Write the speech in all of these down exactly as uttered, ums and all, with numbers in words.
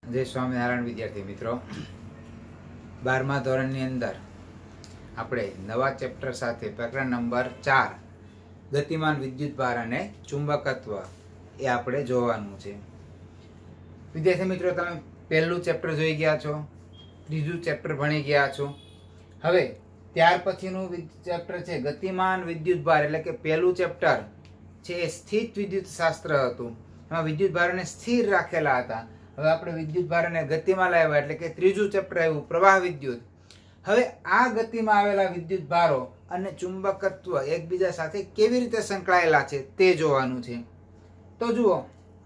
જય સ્વામિનારાયણ વિદ્યાર્થી મિત્રો, બારમા ધોરણની અંદર આપણે નવા ચેપ્ટર સાથે પ્રકરણ નંબર ચાર ગતિમાન વિદ્યુતભાર અને ચુંબકત્વ એ આપણે જોવાનું છે. વિદ્યાર્થી મિત્રો, તમે પહેલું ચેપ્ટર જોઈ ગયા છો, ત્રીજું ચેપ્ટર ભણી ગયા છો. હવે ત્યાર પછીનું ચેપ્ટર છે ગતિમાન વિદ્યુતભાર, એટલે કે પહેલું ચેપ્ટર છે એ સ્થિત વિદ્યુત શાસ્ત્ર હતું. એમાં વિદ્યુતભારને સ્થિર રાખેલા હતા. હવે આપણે વિદ્યુતભારને ગતિમાં લાવ્યા, એટલે કે ત્રીજું ચેપ્ટર આવ્યું પ્રવાહ વિદ્યુત. હવે આ ગતિમાં આવેલા વિદ્યુતભારો અને ચુંબકત્વ એકબીજા સાથે કેવી રીતે સંકળાયેલા છે તે જોવાનું છે. તો જુઓ,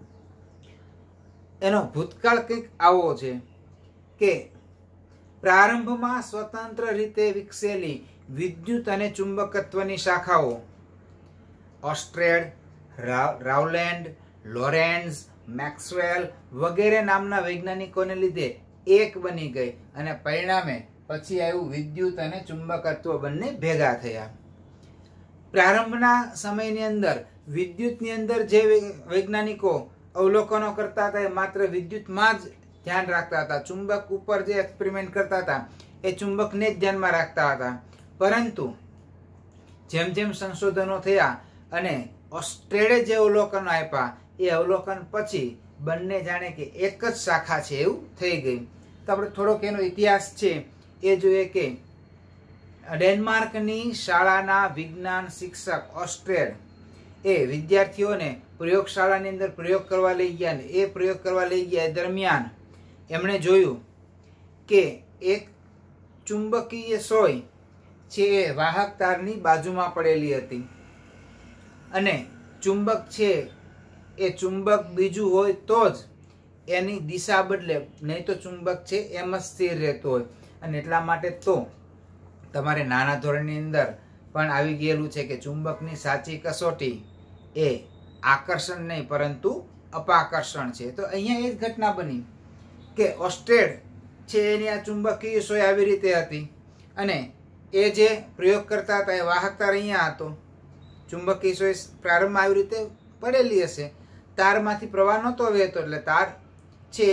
એનો ભૂતકાળ કંઈક આવો છે કે પ્રારંભમાં સ્વતંત્ર રીતે વિકસેલી વિદ્યુત અને ચુંબકત્વની શાખાઓ ઓસ્ટ્રેડ, રાઉલેન્ડ, લોરેન્ઝ, મેક્સવેલ વગેરે નામના વૈજ્ઞાનિકોને લીધે એક બની ગઈ અને પરિણામે પછી આવ્યું વિદ્યુત અને ચુંબકત્વ બંને ભેગા થયા. પ્રારંભના સમયની અંદર વિદ્યુતની અંદર જે વૈજ્ઞાનિકો અવલોકનો કરતા હતા એ માત્ર વિદ્યુતમાં જ ધ્યાન રાખતા હતા. ચુંબક ઉપર જે એક્સપેરિમેન્ટ કરતા હતા એ ચુંબકને જ ધ્યાનમાં રાખતા હતા. પરંતુ જેમ જેમ સંશોધનો થયા અને ઓસ્ટ્રેડે જે અવલોકનો આપ્યા એ અવલોકન પછી બંને જાણે કે એક જ શાખા છે એવું થઈ ગઈ. તો આપણે થોડોક એનો ઇતિહાસ છે એ જોઈએ કે ડેનમાર્કની શાળાના વિજ્ઞાન શિક્ષક ઓસ્ટ્રેડ એ વિદ્યાર્થીઓને પ્રયોગશાળાની અંદર પ્રયોગ કરવા લઈ ગયા ને એ પ્રયોગ કરવા લઈ ગયા એ દરમિયાન એમણે જોયું કે એક ચુંબકીય સોય છે એ વાહક તારની બાજુમાં પડેલી હતી અને ચુંબક છે એ ચુંબક બીજું હોય તો જ એની દિશા બદલે, નહીં તો ચુંબક છે એમ જ સ્થિર રહેતો હોય. અને એટલા માટે તો તમારે નાના ધોરણની અંદર પણ આવી ગયેલું છે કે ચુંબકની સાચી કસોટી એ આકર્ષણ નહીં પરંતુ અપાકર્ષણ છે. તો અહીંયા એ જ ઘટના બની કે ઓસ્ટ્રેડ છે એની આ ચુંબકીય સોય આવી રીતે હતી અને એ જે પ્રયોગ કરતા હતા એ વાહક તાર અહીંયા હતો. ચુંબકીય સોય પ્રારંભમાં આવી રીતે પડેલી હશે, તારમાંથી પ્રવાહ નહોતો વહેતો એટલે તાર છે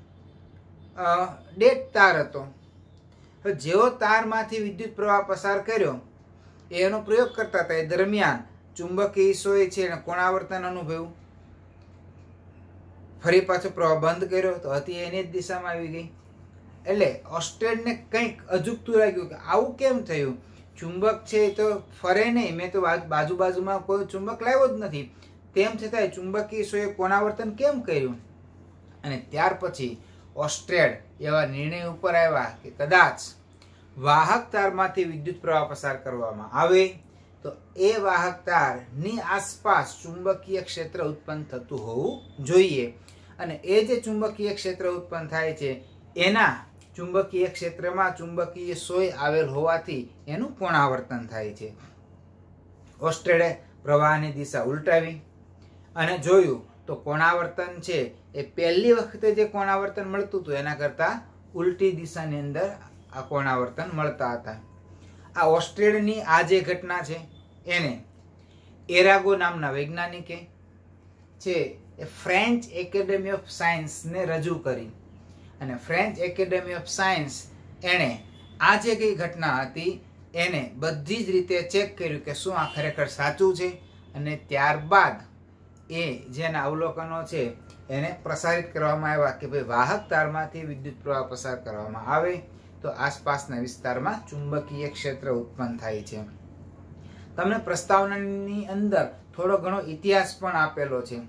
ડેડ તાર હતો. હવે જેવો તારમાંથી વિદ્યુત પ્રવાહ પસાર કર્યો એનો પ્રયોગ કરતા હતા એ દરમિયાન ચુંબકીય સોય છે એને કોણાવર્તન અનુભવ્યું. ફરી પાછો પ્રવાહ બંધ કર્યો તો હતી એની જ દિશામાં આવી ગઈ. એટલે ઓસ્ટ્રેડને કંઈક અજુગતું લાગ્યું કે આવું કેમ થયું? ચુંબક છે તો ફરે નહીં, મેં તો બાજુ બાજુમાં કોઈ ચુંબક લાવ્યો જ નથી, તેમ છતાંય ચુંબકીય સોયે કોણાવર્તન કેમ કર્યું? અને ત્યાર પછી ઓસ્ટ્રેડ એવા નિર્ણય ઉપર આવ્યા કે કદાચ વાહક તારમાંથી વિદ્યુત પ્રવાહ પસાર કરવામાં આવે તો એ વાહક તારની આસપાસ ચુંબકીય ક્ષેત્ર ઉત્પન્ન થતું હોવું જોઈએ. અને એ જે ચુંબકીય ક્ષેત્ર ઉત્પન્ન થાય છે એના ચુંબકીય ક્ષેત્રમાં ચુંબકીય સોય આવેલ હોવાથી એનું કોણાવર્તન થાય છે. ઓસ્ટ્રેડે પ્રવાહની દિશા ઉલટાવી અને જોયું તો કોણાવર્તન છે એ પહેલી વખતે જે કોણાવર્તન મળતું હતું એના કરતા ઉલટી દિશાની અંદર આ કોણાવર્તન મળતા હતા. આ ઓસ્ટ્રેડની આ જે ઘટના છે એને એરાગો નામના વૈજ્ઞાનિકે છે એ ફ્રેન્ચ એકેડેમી ઓફ સાયન્સને રજૂ કરી અને ફ્રેન્ચ એકેડેમી ઓફ સાયન્સ એણે આ જે કઈ ઘટના હતી એને બધી જ રીતે ચેક કર્યું કે શું આ ખરેખર સાચું છે. અને ત્યારબાદ એ જેના અવલોકનો છે એને પ્રસારિત કરવામાં આવ્યા કે ભાઈ વાહક તારમાંથી વિદ્યુત પ્રવાહ પસાર કરવામાં આવે તો આસપાસના વિસ્તારમાં ચુંબકીય ક્ષેત્ર ઉત્પન્ન થાય છે. તમને પ્રસ્તાવનાની અંદર થોડો ઘણો ઇતિહાસ પણ આપેલો છે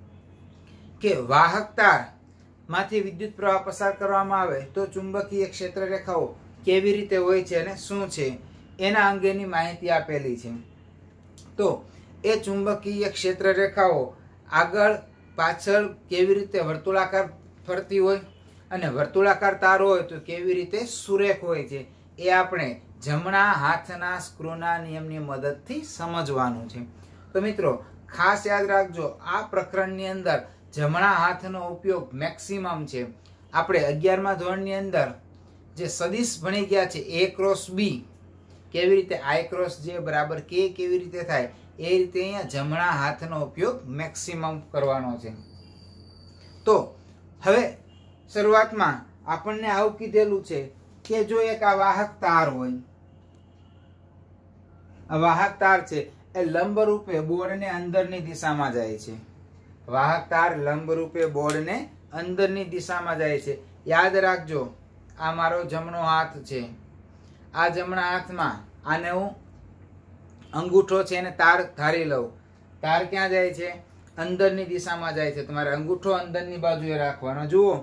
કે વાહક તારમાંથી વિદ્યુત પ્રવાહ પસાર કરવામાં આવે તો ચુંબકીય ક્ષેત્ર રેખાઓ કેવી રીતે હોય છે અને શું છે એના અંગેની માહિતી આપેલી છે. તો એ ચુંબકીય ક્ષેત્ર રેખાઓ આગળ પાછળ કેવી રીતે વર્તુળાકાર ફરતી હોય અને વર્તુળાકાર તાર હોય તો કેવી રીતે સુરેખ હોય છે એ આપણે જમણા હાથના સ્ક્રૂના નિયમની મદદથી સમજવાનું છે. તો મિત્રો ખાસ યાદ રાખજો, આ પ્રકરણની અંદર જમણા હાથનો ઉપયોગ મેક્સિમમ છે. આપણે અગિયારમા ધોરણની અંદર જે સદિશ ભણી ગયા છે એ ક્રોસ બી કેવી રીતે આઈ ક્રોસ જે બરાબર કે કેવી રીતે થાય એ રીતે અહીંયા જમણા હાથનો ઉપયોગ મેક્સિમમ કરવાનો છે. તો હવે શરૂઆતમાં આપણને આવું કીધેલું છે કે જો એક આ વાહક તાર હોય, આ વાહક તાર છે એ લંબ રૂપે બોર્ડને અંદરની દિશામાં જાય છે. વાહક તાર લંબ રૂપે બોર્ડને અંદરની દિશામાં જાય છે. યાદ રાખજો, આ મારો જમણો હાથ છે. આ જમણા હાથમાં આને હું અંગૂઠો છે એને તાર ધારી લઉં. તાર ક્યાં જાય છે? અંદરની દિશામાં જાય છે. તમારે અંગૂઠો અંદરની બાજુએ રાખવાનો. જુઓ,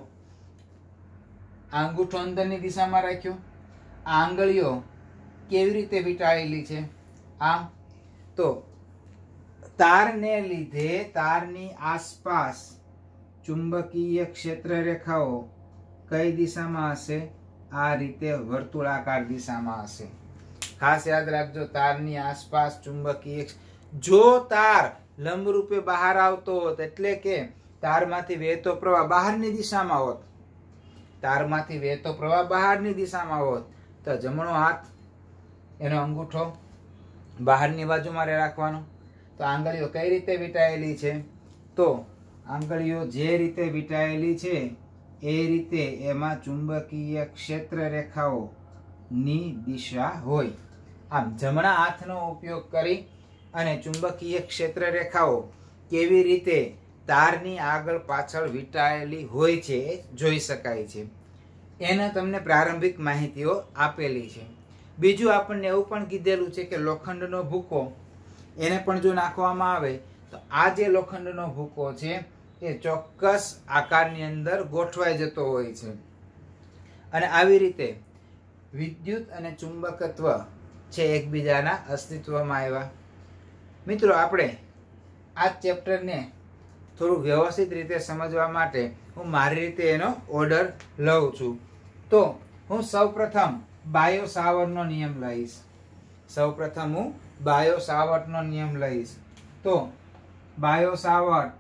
આ અંગૂઠો અંદરની દિશામાં રાખ્યો. આ આંગળીઓ કેવી રીતે વીંટાળેલી છે? આમ. તો તારને લીધે તારની આસપાસ ચુંબકીય ક્ષેત્ર રેખાઓ કઈ દિશામાં હશે? આ રીતે વર્તુળાકાર દિશામાં હશે. ખાસ યાદ રાખજો, તારની આસપાસ ચુંબકીય, જો તાર લંબ રૂપે બહાર આવતો હોત એટલે કે તારમાંથી વહેતો પ્રવાહ બહારની દિશામાં હોત, તારમાંથી વહેતો પ્રવાહ બહારની દિશામાં હોત તો જમણો હાથ એનો અંગૂઠો બહારની બાજુમાં રાખવાનો. તો આંગળીઓ કઈ રીતે વીંટાયેલી છે? તો આંગળીઓ જે રીતે વીંટાયેલી છે એ રીતે એમાં ચુંબકીય ક્ષેત્ર રેખાઓ ની દિશા હોય. આમ જમણા હાથનો ઉપયોગ કરી અને ચુંબકીય ક્ષેત્ર રેખાઓ કેવી રીતે તારની આગળ પાછળ વીંટાયેલી હોય છે એ જોઈ શકાય છે. એને તમને પ્રારંભિક માહિતીઓ આપેલી છે. બીજું આપણને એવું પણ કીધેલું છે કે લોખંડનો ભૂકો એને પણ જો નાખવામાં આવે તો આ જે લોખંડનો ભૂકો છે એ ચોક્કસ આકારની અંદર ગોઠવાઈ જતો હોય છે. અને આવી રીતે વિદ્યુત અને ચુંબકત્વ છે એકબીજાના અસ્તિત્વમાં આવ્યા. મિત્રો, આપણે આ ચેપ્ટરને થોડું વ્યવસ્થિત રીતે સમજવા માટે હું મારી રીતે એનો ઓર્ડર લઉં છું. તો હું સૌપ્રથમ બાયો સાવર્ટનો નિયમ લઈશ. સૌપ્રથમ હું બાયો સાવર્ટનો નિયમ લઈશ. તો બાયો સાવર્ટ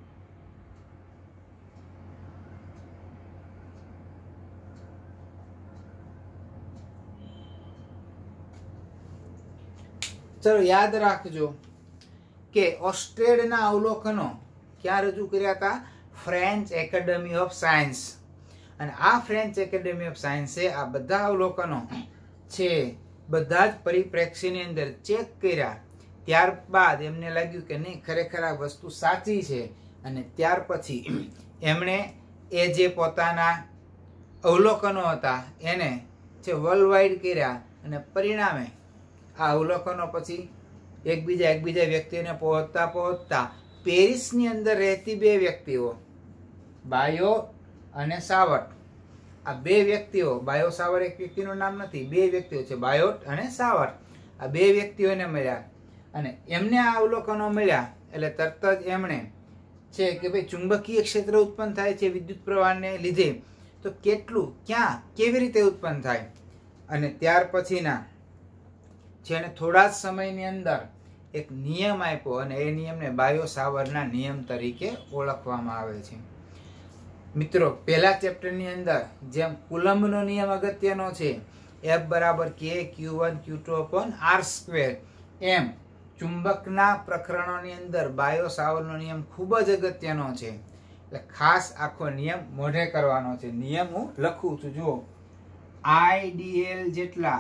ચલો યાદ રાખજો કે ઓસ્ટ્રેડના અવલોકનો ક્યાં રજૂ કર્યા હતા? French academy of science. અને આ ફ્રેન્ચ એકેડેમી ઓફ સાયન્સે આ બધા અવલોકનો છે બધા જ પરિપ્રેક્ષ્યની અંદર ચેક કર્યા. ત્યારબાદ એમને લાગ્યું કે નહીં, ખરેખર આ વસ્તુ સાચી છે. અને ત્યાર પછી એમણે એ જે પોતાના અવલોકનો હતા એને જે વર્લ્ડ વાઇડ કર્યા અને પરિણામે આ અવલોકનો પછી એકબીજા એકબીજા વ્યક્તિઓને પહોંચતા પહોંચતા પેરિસની અંદર રહેતી બે વ્યક્તિઓ બાયો અને સાવર્ટ, આ બે વ્યક્તિઓ, બાયો સાવર્ટ એક વ્યક્તિનું નામ નથી, બે વ્યક્તિઓ છે બાયોટ અને સાવર્ટ. આ બે વ્યક્તિઓને મળ્યા અને એમને આ અવલોકનો મળ્યા એટલે તરત જ એમણે છે કે ભાઈ ચુંબકીય ક્ષેત્ર ઉત્પન્ન થાય છે વિદ્યુત પ્રવાહને લીધે, તો કેટલું, ક્યાં, કેવી રીતે ઉત્પન્ન થાય. અને ત્યાર પછીના જેને થોડા જ સમયની અંદર એક નિયમ આપ્યો અને એ નિયમને બાયો સાવર્ટના નિયમ તરીકે ઓળખવામાં આવે છે. મિત્રો, પહેલા ચેપ્ટરની અંદર જેમ કુલમ્બનો નિયમ અગત્યનો છે, એફ બરાબર કે Q one Q two upon R square, એમ ચુંબકના પ્રકરણોની અંદર બાયો સાવર્ટનો નિયમ ખૂબ જ અગત્યનો છે. એટલે ખાસ આખો નિયમ મોઢે કરવાનો છે. નિયમ હું લખું છું, જુઓ. આઈડીએલ જેટલા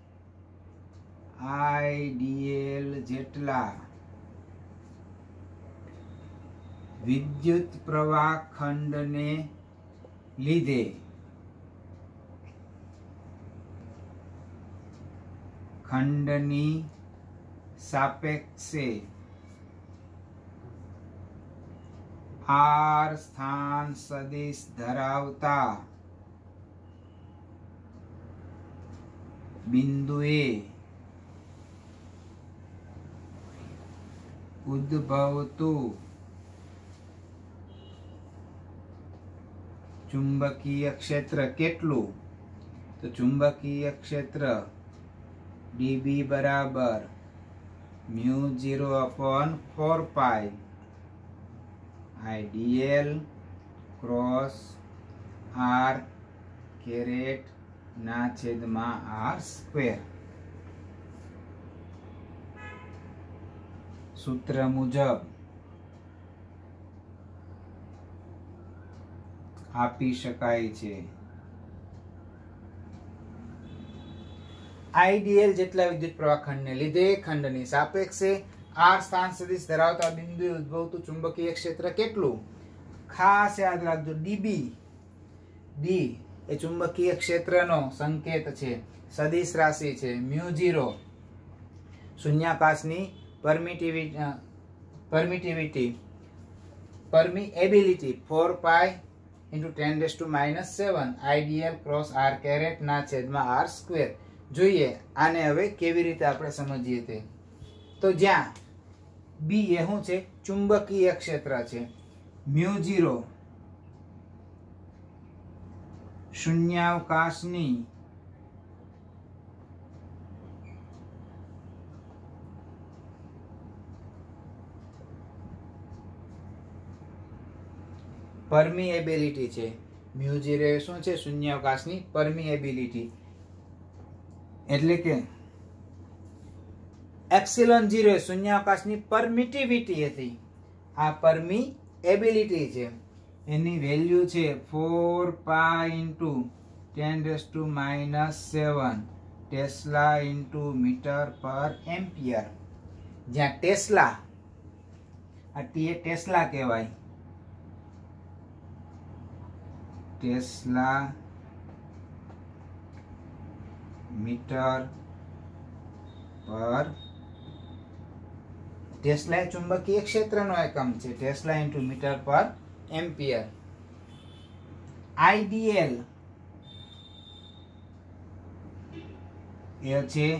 આઈડીએલ જેટલા વિદ્યુત પ્રવાહ ખંડને લીધે ખંડની સાપેક્ષે આર સ્થાન સદિશ ધરાવતા બિંદુએ ઉદ્ભવતું ચુંબકીય ક્ષેત્ર કેટલું? તો ચુંબકીય ક્ષેત્ર ડીબી બરાબર mu zero upon four pi IDL cross R caret ના છેદમાં આર સ્ક્વેર. સૂત્ર મુજબ આપી શકાય છે. આઈડીએલ જેટલા વિદ્યુત પ્રવાહ ખંડને લીધે ખંડની સાપેક્ષે આર સ્થાન સદિશ ધરાવતા બિંદુએ ઉદ્ભવતું ચુંબકીય ક્ષેત્ર કેટલું? ખાસ યાદ રાખજો, ડીબી. ડી એ ચુંબકીય ક્ષેત્રનો સંકેત છે, સદિશ રાશિ છે. મ્યુ ઝીરો શૂન્યાવકાશની permittivity permittivity permeability four pi into ten raise to minus seven IDL cross R caret ના છેદમાં આર સ્ક્વેર. જોઈએ આને હવે કેવી રીતે આપણે સમજીએ તે. તો જ્યાં બી એ શું છે? ચુંબકીય ક્ષેત્ર છે. મ્યુ ઝીરો શૂન્યાવકાશની પરમિએબિલિટી છે. મ્યુ ઝીરો એ શું છે? શૂન્યાવકાશની પરમિએબિલિટી. એટલે કે એપ્સિલોન ઝીરો શૂન્યાવકાશની પરમિટિવિટી હતી. આ પરમિએબિલિટી છે, એની વેલ્યુ છે four pi into ten raise to minus seven tesla into metre per ampere. જ્યાં ટેસ્લા, આ ટી એ ટેસ્લા કહેવાય, ટેસ્લા મીટર પર, ટેસ્લા એ ચુંબકીય ક્ષેત્રનો એકમ છે. Tesla into metre per ampere. IDL એ છે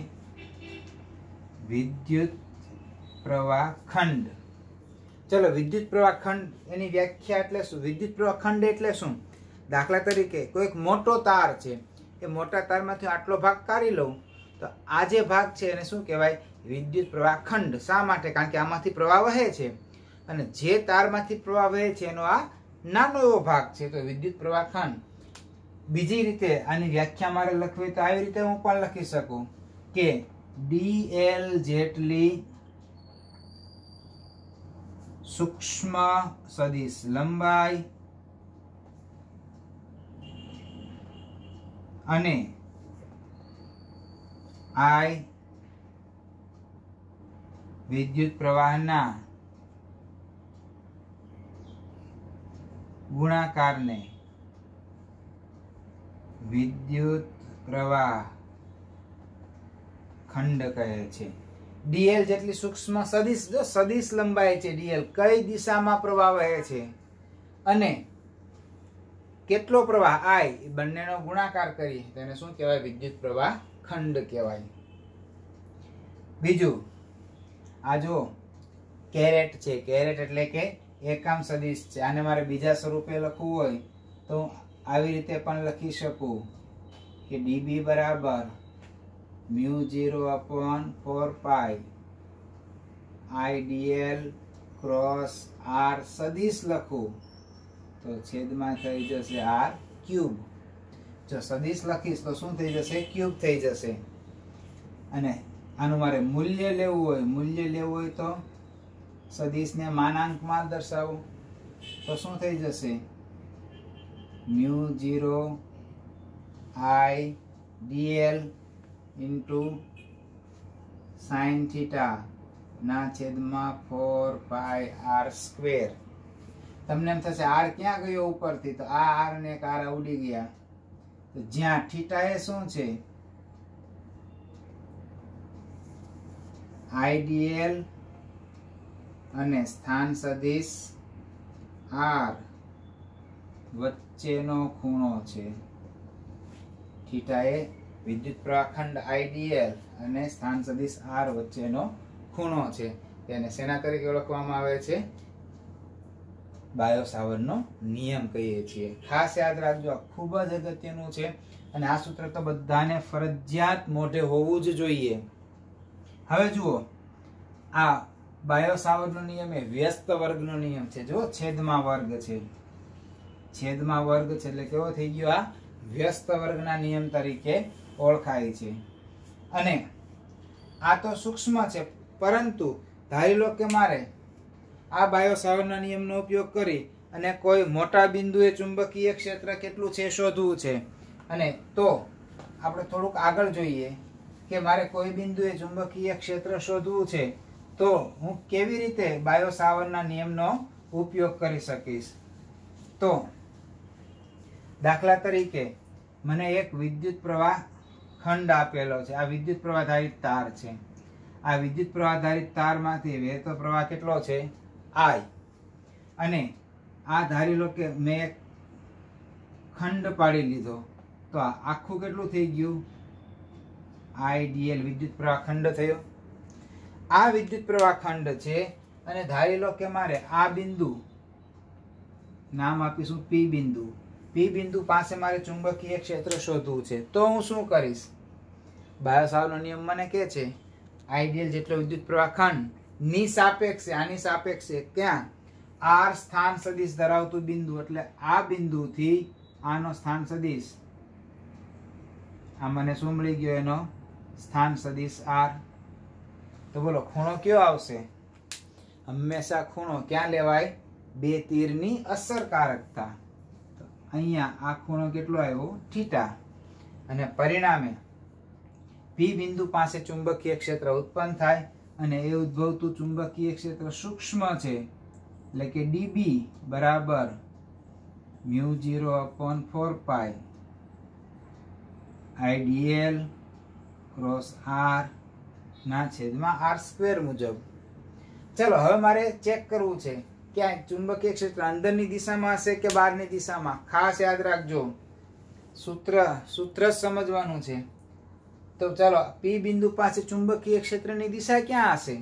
વિદ્યુત પ્રવાહ ખંડ. ચલો, વિદ્યુત પ્રવાહ ખંડ એની વ્યાખ્યા એટલે શું? વિદ્યુત પ્રવાહ ખંડ એટલે શું? દાખલા તરીકે કોઈ એક મોટો તાર છે, એ મોટા તારમાંથી આટલો ભાગ કાઢી લઉં તો આ જે ભાગ છે એને શું કહેવાય? વિદ્યુત પ્રવાહ ખંડ. શા માટે? કારણ કે આમાંથી પ્રવાહ વહે છે, અને જે તારમાંથી પ્રવાહ વહે છે એનો આ નાનો એવો ભાગ છે, તો વિદ્યુત પ્રવાહ ખંડ. બીજી રીતે આની વ્યાખ્યા મારે લખવી તો આવી રીતે હું પણ લખી શકું કે ડીએલ જેટલી સૂક્ષ્મ સદિશ લંબાઈ અને આઈ વિદ્યુત પ્રવાહના ગુણાકારને વિદ્યુત પ્રવાહ ખંડ કહે છે. ડીએલ જેટલી સૂક્ષ્મ સદિશ, જો સદિશ લંબાઈ છે ડીએલ, કઈ દિશામાં પ્રવાહ વહે છે અને કેટલો પ્રવાહ આઈ, બંનેનો ગુણાકાર કરી તેને શું કહેવાય? વિદ્યુત પ્રવાહ ખંડ કહેવાય. બીજું, આ જો કેરેટ છે, કેરેટ એટલે કે એકમ સદિશ છે. આને મારે બીજા સ્વરૂપે લખવું હોય તો આવી રીતે પણ લખી શકું કે ડીબી બરાબર mu zero upon four pi IDL cross R સદિશ લખું તો છેદમાં થઈ જશે આર ક્યુબ. જો સદિશ લખીશ તો શું થઈ જશે? ક્યુબ થઈ જશે. અને આનું મારે મૂલ્ય લેવું હોય, મૂલ્ય લેવું હોય તો સદિશને માનાંકમાં દર્શાવું તો શું થઈ જશે? Mu zero I DL into sine theta ના છેદમાં ફોર પાઈ આર સ્ક્વેર. તમને એમ થશે આર ક્યાં ગયો ઉપરથી? તો આ આર ને એક આર ઉડી ગયા. તો જ્યાં થીટા એ શું છે? આઈડીએલ અને સ્થાન સદિશ આર વચ્ચેનો ખૂણો છે. થીટા એ વિદ્યુત પ્રવાહ ખંડ આઈડીએલ અને સ્થાન સદિશ આર વચ્ચેનો ખૂણો છે. તેને શેના તરીકે ઓળખવામાં આવે છે? બાયો સાવર્ટનો નિયમ કહીએ છીએ. ખાસ યાદ રાખજો, આ ખૂબ જ અગત્યનું છે અને આ સૂત્ર તો બધાને ફરજિયાત મોઢે હોવું જ જોઈએ. હવે જુઓ, આ બાયો સાવર્ટનો નિયમ એ વ્યસ્ત વર્ગનો નિયમ છે. જો છેદમાં વર્ગ છે, છેદમાં વર્ગ છે એટલે કેવો થઈ ગયો? આ વ્યસ્ત વર્ગના નિયમ તરીકે ઓળખાય છે. અને આ તો સૂક્ષ્મ છે, પરંતુ ધારી લો કે મારે આ બાયો સાવર્ટના નિયમનો ઉપયોગ કરી અને કોઈ મોટા બિંદુએ ચુંબકીય ક્ષેત્ર કેટલું છે શોધવું છે. અને તો આપણે થોડુંક આગળ જોઈએ કે મારે કોઈ બિંદુએ ચુંબકીય ક્ષેત્ર શોધવું છે તો હું કેવી રીતે બાયો સાવરના નિયમનો ઉપયોગ કરી શકીશ. તો દાખલા તરીકે મને એક વિદ્યુત પ્રવાહ ખંડ આપેલો છે. આ વિદ્યુત પ્રવાહ ધારિત તાર છે. આ વિદ્યુત પ્રવાહ ધારિત તારમાંથી વહેતો પ્રવાહ કેટલો છે? I. અને આ ધારી લો કે મેં એક ખંડ પાડી લીધો તો આ આખું કેટલું થઈ ગયું? આઈડીએલ વિદ્યુત પ્રવાહ ખંડ થયો. આ વિદ્યુત પ્રવાહ ખંડ છે અને ધારી લો કે મારે આ બિંદુ નામ આપીશું પી બિંદુ. પી બિંદુ પાસે મારે ચુંબકીય ક્ષેત્ર શોધવું છે. તો હું શું કરીશ? બાયો સાવરનો નિયમ મને કહે છે આઈડીએલ જેટલો વિદ્યુત પ્રવાહ ખંડ ની સાપેક્ષે આની સાપેક્ષે ક્યાં આર સ્થાન સદિશ ધરાવતું બિંદુ, એટલે આ બિંદુથી આનો સ્થાન સદિશ, આ મને શું મળી ગયો? એનો સ્થાન સદિશ આર. તો બોલો ખૂણો કયો આવશે? હંમેશા ખૂણો ક્યાં લેવાય? બે તીરની અસરકારકતા. તો અહીંયા આ ખૂણો કેટલો આવ્યો? થીટા. અને પરિણામે પી બિંદુ પાસે ચુંબકીય ક્ષેત્ર ઉત્પન્ન થાય અને એ ઉદ્ભવતું ચુંબકીય ક્ષેત્ર સૂક્ષ્મ છે, એટલે કે ડીબી બરાબર mu zero upon four pi IDL cross R ના છેદમાં આર સ્ક્વેર મુજબ. ચલો હવે મારે ચેક કરવું છે કે આ ચુંબકીય ક્ષેત્ર અંદરની દિશામાં હશે કે બહારની દિશામાં. ખાસ યાદ રાખજો, સૂત્ર સૂત્ર સમજવાનું છે. તો ચાલો પી બિંદુ પાસે ચુંબકીય ક્ષેત્રની દિશા ક્યાં હશે?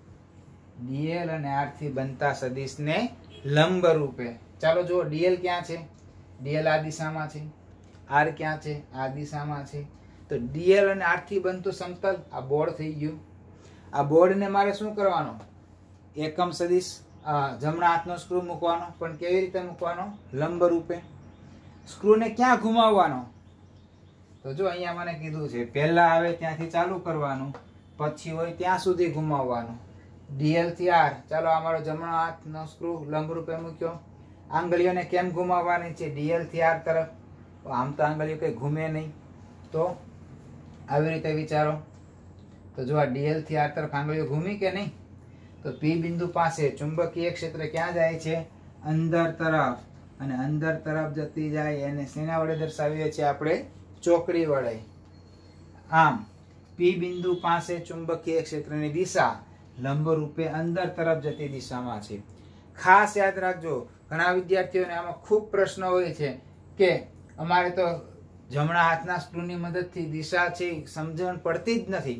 ડીએલ અને આર થી બનતા સદિશને લંબ રૂપે. ચાલો જુઓ ડીએલ ક્યાં છે? ડીએલ આ દિશામાં છે. આર ક્યાં છે? આ દિશામાં છે. તો ડીએલ અને આર થી બનતું સમતલ આ બોર્ડ થઈ ગયું. આ બોર્ડને મારે શું કરવાનો? એકમ સદિશ જમણા હાથનો સ્ક્રૂ મૂકવાનો. પણ કેવી રીતે મૂકવાનો? લંબ રૂપે. સ્ક્રૂને ક્યાં ઘુમાવવાનો? તો જો અહીંયા મને કીધું છે પહેલા આવે ત્યાંથી ચાલુ કરવાનું, પછી હોય ત્યાં સુધી ઘુમાવવાનું. ડીએલ થી આર. ચાલો અમારો જમણો હાથનો સ્ક્રૂ લંબ રૂપે મૂક્યો. આંગળીઓને કેમ ઘુમાવવાની છે? ડીએલ થી આર તરફ. આમ તો આંગળીઓ કઈ ઘૂમે નહીં, તો આવી રીતે વિચારો. તો જો આ ડીએલ થી આર તરફ આંગળીઓ ઘૂમી કે નહીં? તો પી બિંદુ પાસે ચુંબકીય ક્ષેત્ર ક્યાં જાય છે? અંદર તરફ. અને અંદર તરફ જતી જાય એને શેના વડે દર્શાવીએ છીએ આપણે? ચોકડી વડે. આમ પી બિંદુ પાસે ચુંબકીય ક્ષેત્રની દિશા લંબ રૂપે અંદર તરફ જતી દિશામાં છે. ખાસ યાદ રાખજો, ઘણા વિદ્યાર્થીઓને આમાં ખૂબ પ્રશ્ન હોય છે કે અમારે તો જમણા હાથના સ્ક્રૂની મદદથી દિશા છે સમજણ પડતી જ નથી.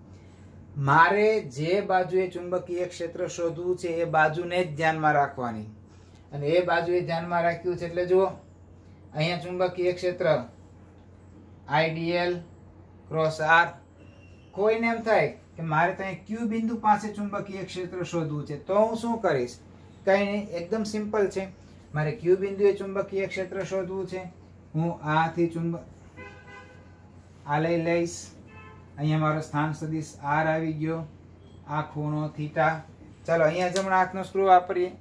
મારે જે બાજુએ ચુંબકીય ક્ષેત્ર શોધવું છે એ બાજુને જ ધ્યાનમાં રાખવાની. અને એ બાજુએ ધ્યાનમાં રાખ્યું છે એટલે જુઓ અહીંયા ચુંબકીય ક્ષેત્ર આઈડીએલ ક્રોસ આર. કોઈને એમ થાય કે મારે તો અહીં ક્યુ બિંદુ પાસે ચુંબકીય ક્ષેત્ર શોધવું છે, તો હું શું કરીશ? કઈ નહીં, એકદમ સિમ્પલ છે. મારે ક્યુ બિંદુએ ચુંબકીય ક્ષેત્ર શોધવું છે. હું આથી ચુંબક આ લઈ લઈશ. અહીંયા મારો સ્થાન સદિશ આર આવી ગયો. આ ખૂણો થીટા. ચાલો અહીંયા જમણા હાથનો સ્ક્રૂ વાપરીએ.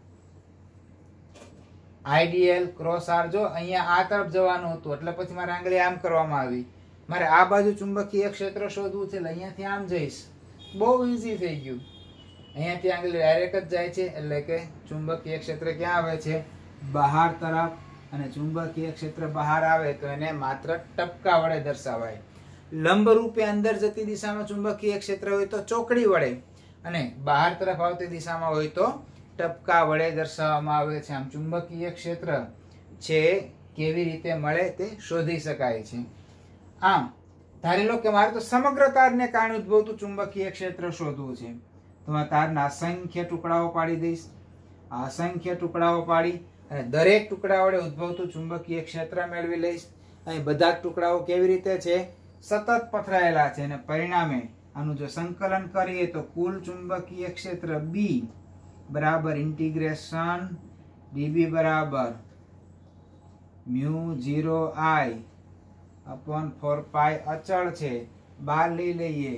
IDL cross R. જો અહીંયા આ તરફ જવાનું હતું એટલે પછી મારે આંગળી આમ કરવામાં આવી. મારે આ બાજુ ચુંબકીય ક્ષેત્ર શોધવું છે એટલે અહીંયાથી આમ જઈશ. બહુ ઈઝી થઈ ગયું. અહીંયાથી આંગળી ડાયરેક્ટ જ જાય છે, એટલે કે ચુંબકીય ક્ષેત્ર ક્યાં આવે છે? બહાર તરફ. અને ચુંબકીય ક્ષેત્ર બહાર આવે તો એને માત્ર ટપકા વડે દર્શાવાય. લંબ રૂપે અંદર જતી દિશામાં ચુંબકીય ક્ષેત્ર હોય તો ચોકડી વડે, અને બહાર તરફ આવતી દિશામાં હોય તો ટપકા વડે દર્શાવવામાં આવે છે. આમ ચુંબકીય ક્ષેત્ર છે કેવી રીતે મળે તે શોધી શકાય છે. આમ ધારી લો કે મારે તો સમગ્ર તારને કારણે ઉદ્ભવતું ચુંબકીય ક્ષેત્ર શોધવું છે. તો હું તારના અસંખ્ય ટુકડાઓ પાડી દઈશ. આ અસંખ્ય ટુકડાઓ પાડી અને દરેક ટુકડા વડે ઉદ્ભવતું ચુંબકીય ક્ષેત્ર મેળવી લઈશ. અહીં બધા જ ટુકડાઓ કેવી રીતે છે? સતત પથરાયેલા છે. અને પરિણામે આનું જો સંકલન કરીએ તો કુલ ચુંબકીય ક્ષેત્ર બી બરાબર ઇન્ટિગ્રેશન ડીબી બરાબર mu zero I upon four pi અચળ છે. બાર લઈ લઈએ.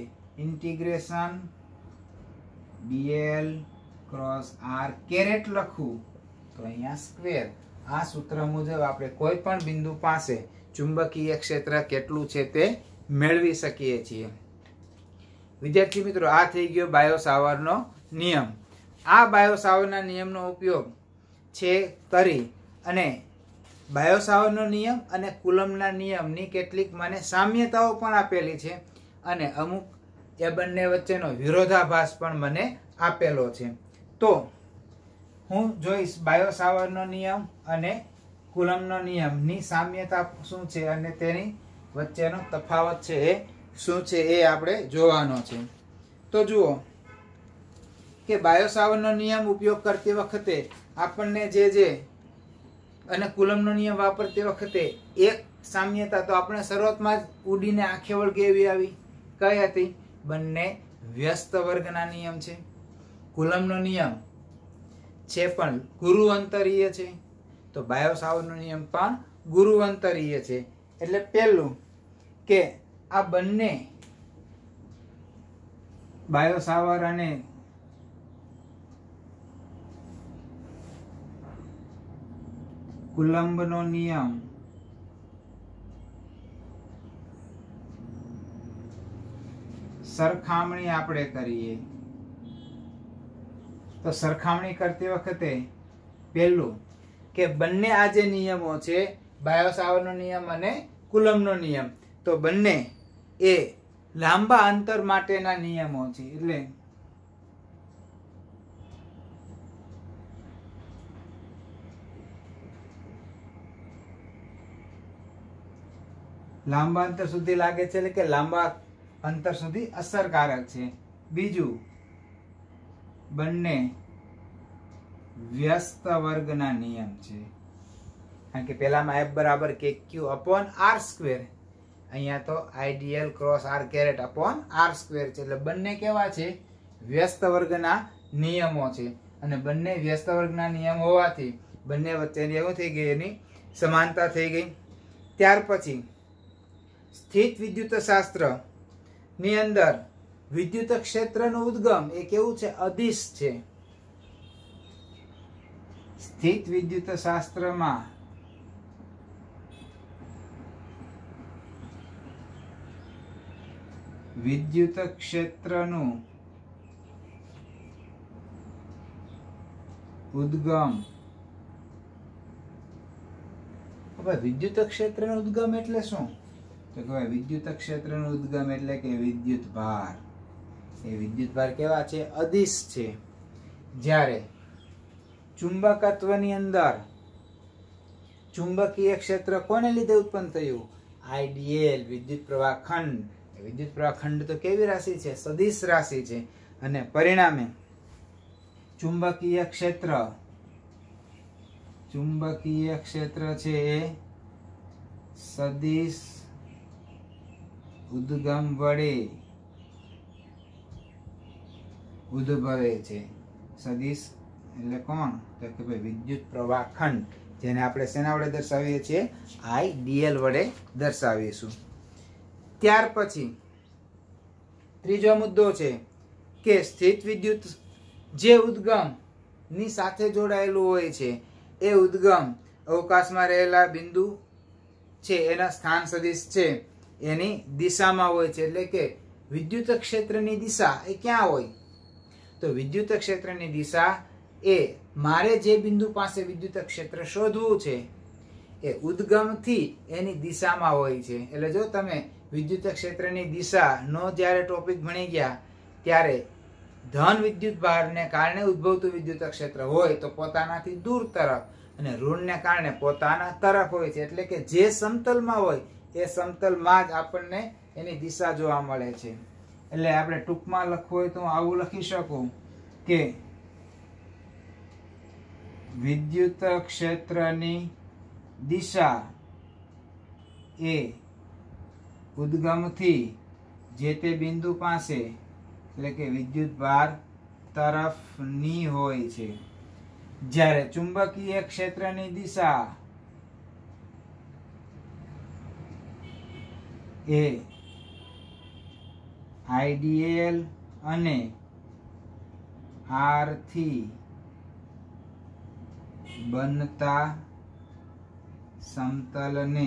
Integration DL cross R caret લખું તો तो अहींया स्क्वेर। आ सूत्र मुजब આપણે કોઈ પણ બિંદુ પાસે ચુંબકીય ક્ષેત્ર કેટલું છે તે મેળવી શકીએ છીએ। વિદ્યાર્થી મિત્રો, આ થઈ ગયો બાયો સાવરનો નિયમ। આ બાયો સાવરના નિયમનો ઉપયોગ છે કરી અને બાયો સાવરનો નિયમ અને કુલમ્બના નિયમની કેટલીક મને સામ્યતાઓ પણ આપેલી છે અને અમુક એ બંને વચ્ચેનો વિરોધાભાસ પણ મને આપેલો છે। તો હું જોઈશ બાયો સાવરનો નિયમ અને કુલમ્બનો નિયમની સામ્યતા શું છે અને તેની વચ્ચેનો તફાવત છે એ શું છે એ આપણે જોવાનો છે। તો જુઓ કે બાયો સાવરનો નિયમ ઉપયોગ કરતી વખતે આપણને જે જે અને કુલમ્બનો નિયમ વાપરતી વખતે એક સામ્યતા તો આપણે શરૂઆતમાં જ ઉડીને આંખે વળગે એવી આવી, કઈ હતી? બંને વ્યસ્ત વર્ગના નિયમ છે। કુલમ્બનો નિયમ છે પણ ગુરુઅંતરીય છે, તો બાયો સાવરનો નિયમ પણ ગુરુઅંતરીય છે। એટલે પહેલું કે આ બંને બાયો સાવર અને કુલમ્બનો નિયમ સરખામણી આપણે કરીએ તો સરખામણી કરતી વખતે પહેલું કે બંને આ જે નિયમો છે બાયો સાવરનો નિયમ અને કુલમ્બનો નિયમ, તો બંને એ લાંબા અંતર માટેના નિયમો છે। એટલે લાંબા અંતર સુધી લાગે છે એટલે કે લાંબા અંતર સુધી અસરકારક છે। બીજું, બંને વ્યસ્ત વર્ગના નિયમ છે, કારણ કે પેલામાં એફ બરાબર કે ક્યુ અપોન આર સ્ક્વેર, અહીંયા તો IDL cross R caret upon R square છે। એટલે બંને કેવા છે? વ્યસ્ત વર્ગના નિયમો છે અને બંને વ્યસ્ત વર્ગના નિયમ હોવાથી બંને વચ્ચેની એવું થઈ ગઈ, એની સમાનતા થઈ ગઈ। ત્યાર પછી સ્થિત વિદ્યુત શાસ્ત્ર ની અંદર વિદ્યુત ક્ષેત્રનો ઉદ્ગમ એ કેવું છે? અદિશ છે। સ્થિત વિદ્યુત શાસ્ત્રમાં વિદ્યુત ક્ષેત્રનું ઉદ્ગમ, હવે વિદ્યુત ક્ષેત્રનો ઉદ્ગમ એટલે શું? તો કે વિદ્યુત ક્ષેત્રનો ઉદ્ગમ એટલે કે વિદ્યુત ભાર। એ વિદ્યુત ભાર કેવા છે? અદિશ છે। જ્યારે ચુંબકત્વની અંદર ચુંબકીય ક્ષેત્ર કોને લીધે ઉત્પન્ન થયું? આઈડીએલ વિદ્યુત પ્રવાહ ખંડ। વિદ્યુત પ્રવાહ ખંડ તો કેવી રાશિ છે? સદિશ રાશિ છે અને પરિણામે ચુંબકીય ક્ષેત્ર ચુંબકીય ક્ષેત્ર છે એ સદિશ ઉદ્ગમ વડે ઉદ્ભવે છે। સદિશ એટલે કોણ? તો કે ભાઈ વિદ્યુત પ્રવાહ ખંડ, જેને આપણે શેના વડે દર્શાવીએ છીએ? આઈડીએલ વડે દર્શાવીશું। ત્યાર પછી ત્રીજો મુદ્દો છે કે સ્થિત વિદ્યુત જે ઉદ્ગમ ની સાથે જોડાયેલું હોય છે એ ઉદ્ગમ અવકાશમાં રહેલા બિંદુ છે એના સ્થાન સદિશ છે એની દિશામાં હોય છે। એટલે કે વિદ્યુત ક્ષેત્રની દિશા એ ક્યાં હોય? તો વિદ્યુત ક્ષેત્રની દિશા એ મારે જે બિંદુ પાસે વિદ્યુત ક્ષેત્ર શોધવું છે એ ઉદ્ગમથી એની દિશામાં હોય છે। એટલે જો તમે વિદ્યુત ક્ષેત્રની દિશા નો જ્યારે ટોપિક ભણી ગયા ત્યારે ધન વિદ્યુત ભારને કારણે ઉદ્ભવતું વિદ્યુત ક્ષેત્ર હોય તો પોતાનાથી દૂર તરફ અને ઋણને કારણે પોતાના તરફ હોય છે। એટલે કે જે સમતલમાં હોય એ સમતલમાં જ આપણને એની દિશા જોવા મળે છે। એટલે આપણે ટૂંકમાં લખવું હોય તો આવું લખી શકું કે વિદ્યુત ક્ષેત્રની દિશા એ ઉદ્ગમથી જે તે બિંદુ પાસે એટલે કે વિદ્યુત ભાર તરફની હોય છે, જ્યારે ચુંબકીય ક્ષેત્રની દિશા એ આઈડીએલ અને આર થી બનતા સમતલને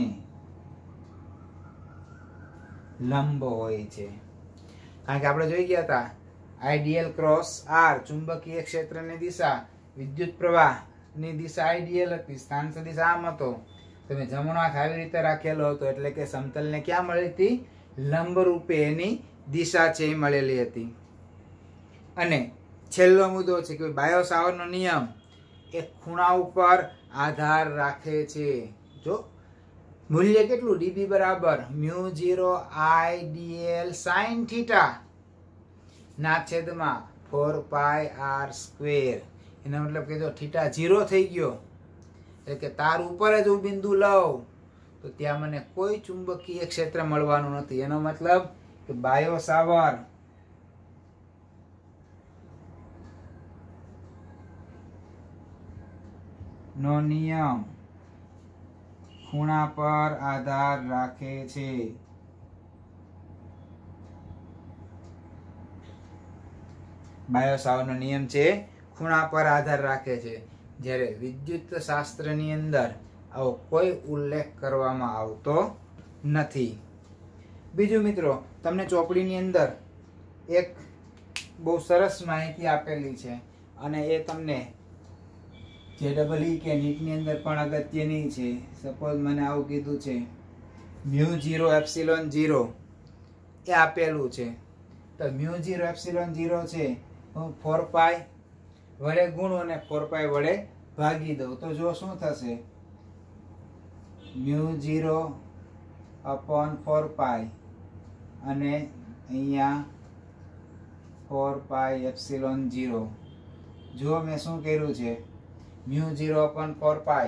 લંબ હોય છે. કારણ કે આપણે જોઈ ગયા હતા આઈડિયલ ક્રોસ આર, ચુંબકીય ક્ષેત્રની દિશા, વિદ્યુત પ્રવાહની દિશા આઈડિયલ હતી, સ્થાન સદિશ આમ હતો. તમે જમણો હાથ આવી રીતે રાખેલો હતો એટલે કે સમતલને ક્યાં મળી હતી? લંબ રૂપે એની દિશા છે એ મળેલી હતી. અને છેલ્લો મુદ્દો છે કે બાયો સાવરનો નિયમ એ ખૂણા ઉપર આધાર રાખે છે. જો મૂલ્ય કેટલું? ડીબી બરાબર mu zero I DL sine theta ના છેદમાં ફોર પાઈ આર સ્ક્વેર. એનો મતલબ કે જો થીટા ઝીરો થઈ ગયો એટલે કે તાર ઉપર જ હું બિંદુ લઉં તો ત્યાં મને કોઈ ચુંબકીય ક્ષેત્ર મળવાનું નથી. એનો મતલબ કે બાયો સાવર નો નિયમ ખૂણા પર આધાર રાખે છે. બાયો સાવરનો નિયમ છે ખૂણા પર આધાર રાખે છે, જ્યારે વિદ્યુત શાસ્ત્રની અંદર આવો કોઈ ઉલ્લેખ કરવામાં આવતો નથી. બીજું મિત્રો, તમને ચોપડીની અંદર એક બહુ સરસ માહિતી આપેલી છે અને એ તમને જે ડબલ ઈ કે નીટની અંદર પણ અગત્યની છે. સપોઝ મને આવું કીધું છે મ્યુ ઝીરો એપ્સિલોન ઝીરો એ આપેલું છે, તો મ્યુ ઝીરો એપ્સિલોન ઝીરો છે હું ફોર પાઈ વડે ગુણું અને ફોર પાઈ વડે ભાગી દઉં તો જો શું થશે? Mu zero upon four pi અને અહીંયા ફોર પાઈ એપ્સિલોન ઝીરો. જો મેં શું કર્યું છે? Mu zero upon four pi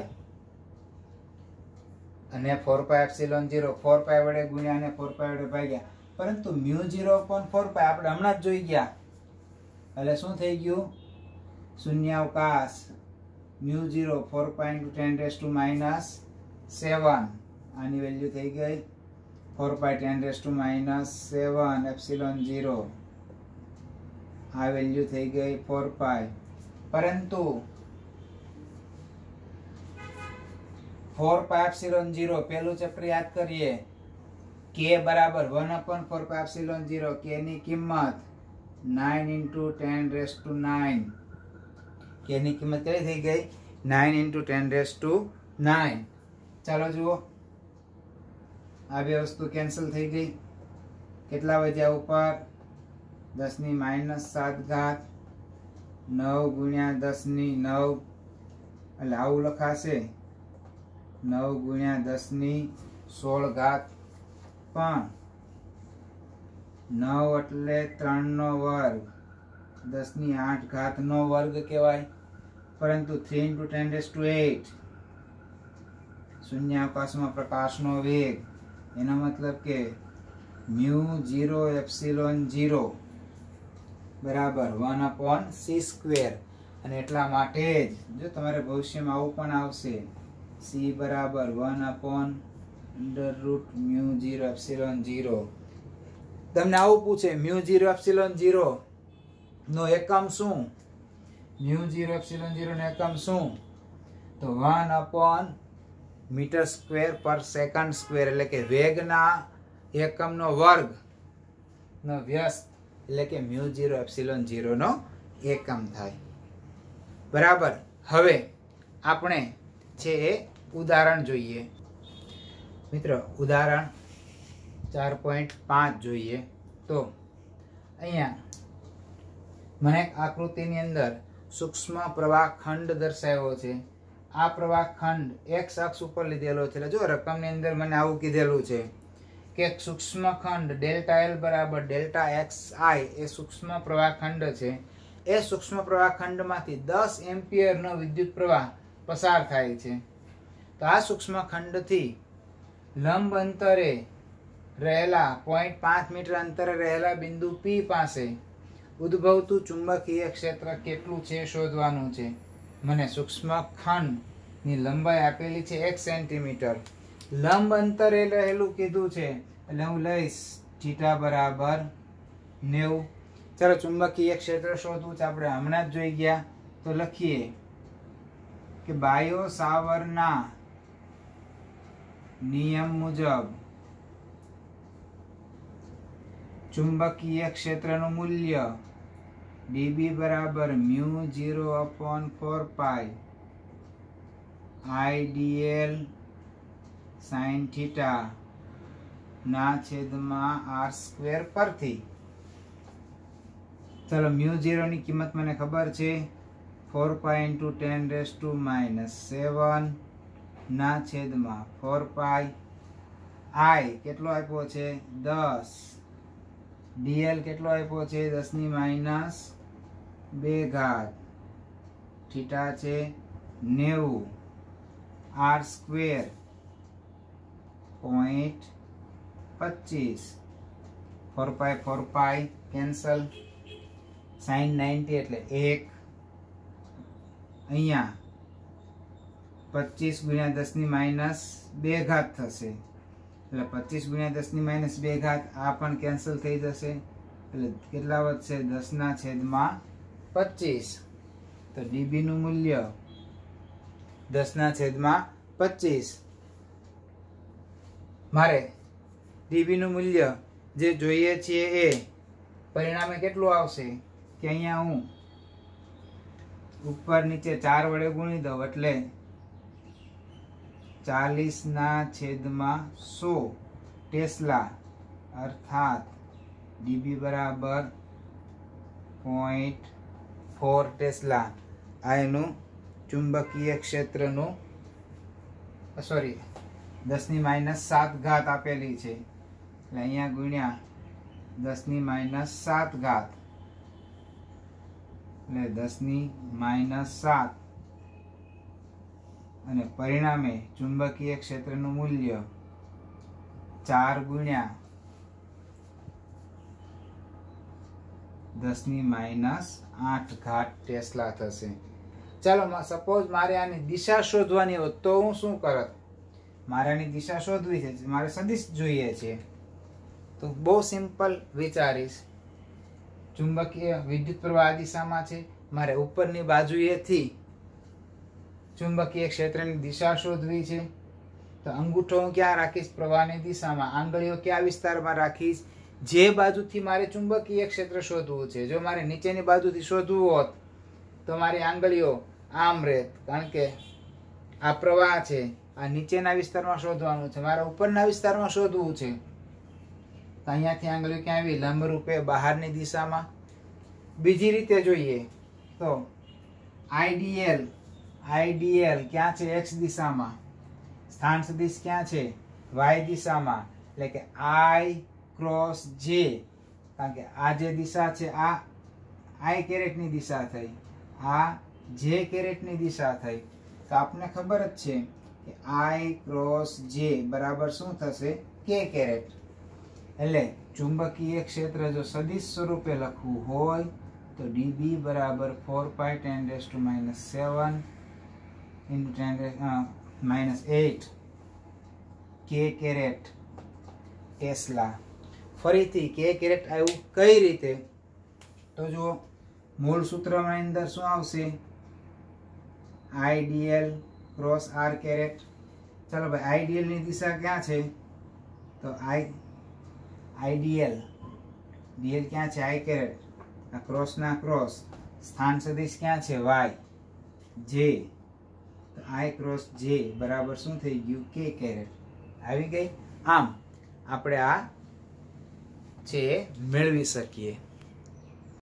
અને four pi epsilon zero four pi વડે ગુણ્યા અને ફોર પાઈ વડે ભાગ્યા. પરંતુ mu zero upon four pi આપણે હમણાં જ જોઈ ગયા એટલે શું થઈ ગયું? શૂન્યાવકાશ. Mu zero four pi into ten raise to minus seven, આની વેલ્યુ થઈ ગઈ four pi ten raise to minus seven epsilon zero, આ વેલ્યુ થઈ ગઈ ફોર પાઈ. પરંતુ ફોર પાઈ એપ્સિલોન ઝીરો પેલું ચેપ્ટર યાદ કરીએ, કે બરાબર one upon four pi epsilon zero, K ની કિંમત nine into ten raise to nine, K ની કિંમત કેટલી થઈ ગઈ? Nine into ten raise to nine. ચાલો જુઓ, આ બે વસ્તુ કેન્સલ થઈ ગઈ. કેટલા વધ્યા ઉપર? દસ ની માઇનસ સાત ઘાત, નવ ગુણ્યા દસ ની નવ, એટલે આવું લખાશે નવ ગુણ્યા દસ ની સોળ ઘાત. પણ નવ એટલે ત્રણ નો વર્ગ, દસ ની આઠ ઘાત નો વર્ગ કહેવાય. પરંતુ three into ten raise to eight, શૂન્યાવકાશમાં પ્રકાશનો વેગ, એનો મતલબ કે મ્યુ ઝીરો એપ્સિલોન ઝીરો બરાબર વન અપોન સી સ્ક્વેર. અને એટલા માટે જ જો તમારે ભવિષ્યમાં આવું પણ આવશે, સી બરાબર one upon under root mu zero epsilon zero. તમને આવું પૂછે મ્યુ ઝીરો એપ્સિલોન ઝીરો નો એકમ શું? મ્યુ ઝીરો એપ્સિલોન ઝીરો નો એકમ શું? તો one upon metre square per second square, એટલે કે વેગના એકમનો વર્ગ નો વ્યસ્ત, એટલે કે મ્યુ ઝીરો એપ્સિલોન ઝીરો નો એકમ થાય. બરાબર. હવે આપણે છે એ ઉદાહરણ જોઈએ. મિત્રો ઉદાહરણ ચાર પોઈન્ટ પાંચ જોઈએ. તો અહીંયા મને એક આકૃતિની અંદર સૂક્ષ્મ પ્રવાહ ખંડ દર્શાવ્યો છે. આ પ્રવાહ ખંડ એક્સ અક્ષ ઉપર લીધેલો છે. એટલે જો રકમની અંદર મને આવું કીધેલું છે કે સૂક્ષ્મ ખંડ ડેલ્ટા એલ બરાબર ડેલ્ટા એક્સ આઈ એ સૂક્ષ્મ પ્રવાહ ખંડ છે. એ સૂક્ષ્મ પ્રવાહ ખંડમાંથી દસ એમ્પિયરનો વિદ્યુત પ્રવાહ પસાર થાય છે. તો આ સૂક્ષ્મ ખંડથી લંબ અંતરે રહેલા પોઈન્ટ પાંચ મીટર અંતરે રહેલા બિંદુ પી પાસે ઉદ્ભવતું ચુંબકીય ક્ષેત્ર કેટલું છે શોધવાનું છે. મને સૂક્ષ્મ ખંડની લંબાઈ આપેલી છે એક સેન્ટીમીટર, લંબ અંતરે રહેલું કીધું છે એટલે હું લઈશ થીટા બરાબર નેવું. ચાલો ચુંબકીય ક્ષેત્ર શોધવું છે, આપણે હમણાં જ જોઈ ગયા તો લખીએ કે બાયો સાવરના નિયમ મુજબ ચુંબકીય ક્ષેત્રનું મૂલ્ય ડીબી બરાબર mu zero upon four pi IDL sine theta ના છેદમાં આર સ્ક્વેર પરથી, ચલો મ્યુ ઝીરો ની કિંમત મને ખબર છે four pi into ten raise to minus seven ના છેદમાં ફોર પાઈ, આઈ કેટલો આપ્યો છે દસ, ડીએલ કેટલો આપ્યો છે દસ ની માઇનસ બે ઘાત, થીટા છે નેવું, આર સ્ક્વેર પોઈન્ટ પચીસ, four pi four pi cancel, sine ninety એટલે એક, અહીંયા પચીસ ગુણ્યા દસ ની માઇનસ બે ઘાત થશે એટલે પચીસ ગુણ્યા દસ ની માઇનસ બે ઘાત આ પણ કેન્સલ થઈ જશે એટલે કેટલા વધશે દસ ના છેદમાં પચીસ. તો ડીબી નું મૂલ્ય દસ ના છેદમાં પચીસ. મારે ડીબી નું મૂલ્ય જે જોઈએ છીએ એ પરિણામે કેટલું આવશે કે અહીંયા હું ઉપર નીચે ચાર વડે ગુણી દઉં એટલે ચાલીસ ના છેદમાં સો ટેસ્લા અર્થાત ડીબી બરાબર પોઈન્ટ ફોર ટેસ્લા. આ એનું ચુંબકીય ક્ષેત્રનું સોરી દસ ની માઇનસ સાત ઘાત આપેલી છે એટલે અહીંયા ગુણ્યા દસ ની માઇનસ સાત ઘાત એટલે દસ ની માઇનસ સાત અને પરિણામે ચુંબકીય ક્ષેત્રનું મૂલ્ય ચાર ગુણ્યા દસ ની માઇનસ આઠ ઘાત ટેસ્લા થશે. ચાલો સપોઝ મારે આની દિશા શોધવાની હોત તો હું શું કરત? મારે આની દિશા શોધવી છે, મારે સદિશ જોઈએ છે, તો બહુ સિમ્પલ વિચારીશ. ચુંબકીય વિદ્યુત પ્રવાહ આ દિશામાં છે, મારે ઉપરની બાજુએથી ચુંબકીય ક્ષેત્રની દિશા શોધવી છે તો અંગૂઠો હું ક્યાં રાખીશ? પ્રવાહની દિશામાં. આંગળીઓ કયા વિસ્તારમાં રાખીશ? જે બાજુથી મારે ચુંબકીય ક્ષેત્ર શોધવું છે. જો મારે નીચેની બાજુથી શોધવું હોત તો મારી આંગળીઓ આમ રહેત, કારણ કે આ પ્રવાહ છે, આ નીચેના વિસ્તારમાં શોધવાનું છે, મારે ઉપરના વિસ્તારમાં શોધવું છે તો અહીંયાથી આંગળીઓ ક્યાં આવી? લંબ રૂપે બહારની દિશામાં. બીજી રીતે જોઈએ તો આઈડીએલ આઈડીએલ ક્યાં છે? એક્સ દિશામાં. સ્થાન સદિશ ક્યાં છે? વાય દિશામાં. એટલે કે આઈ ક્રોસ જે, કારણ કે આ જે દિશા છે આ આઈ કેરેટની દિશા થઈ, આ જે કેરેટની દિશા થઈ. તો આપને ખબર જ છે કે આઈ ક્રોસ જે બરાબર શું થશે? કે કેરેટ. એટલે ચુંબકીય ક્ષેત્ર જો સદિશ સ્વરૂપે લખવું હોય તો ડીબી બરાબર four pi ten raise to minus seven into ten minus eight K caret tesla. ફરીથી કે કેરેટ આવ્યું કઈ રીતે? તો જો મૂળ સૂત્રમાં અંદર શું આવશે? IDL cross R caret. ચાલો ભાઈ આઈડીએલ ની દિશા ક્યાં છે? તો આઈ આઈડીએલ ડીએલ ક્યાં છે? I caret. આ ક્રોસ ના ક્રોસ. સ્થાન સદિશ ક્યાં છે? વાય. જે તો આઈ ક્રોસ જે બરાબર શું થઈ ગયું? કે કેરેટ આવી ગઈ. આમ આપણે આ છે મેળવી શકીએ.